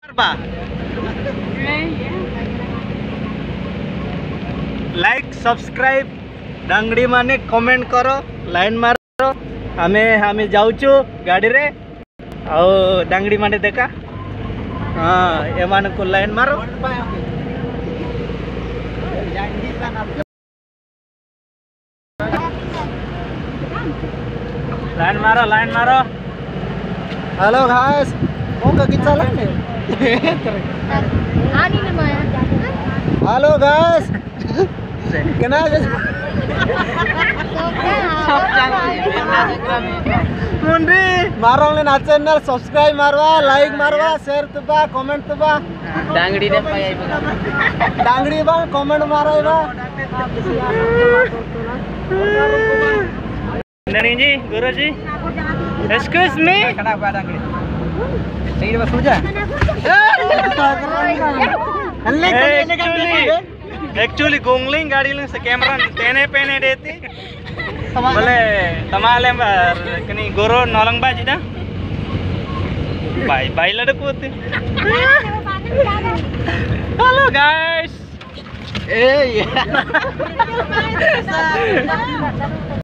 like subscribe डांगड़ी माने comment करो line मारो हमें जाऊचु गाड़ी रे आओ डांगड़ी माने देखा हाँ एमान को लाइन मारो लाइन मारो हेलो गाइस कौन का किस्सा लाने हेलो गाइस केना मुंडी मारो ले ना चैनल सब्सक्राइब मारवा लाइक मारवा शेयर तुबा कमेंट तुबा डांगड़ी रे पाई डांगड़ी बा कमेंट मारवा ननी जी गुरु जी एक्सक्यूज मी कना बा डांगड़ी सही बस हो जा एक्चुअली गोंगलिंग गाड़ी ले से कैमरा तेने पेने देती बोले तमाले कनी गोरो नौलंग बाजी ना बाई लड़कोते हेलो गाइस ए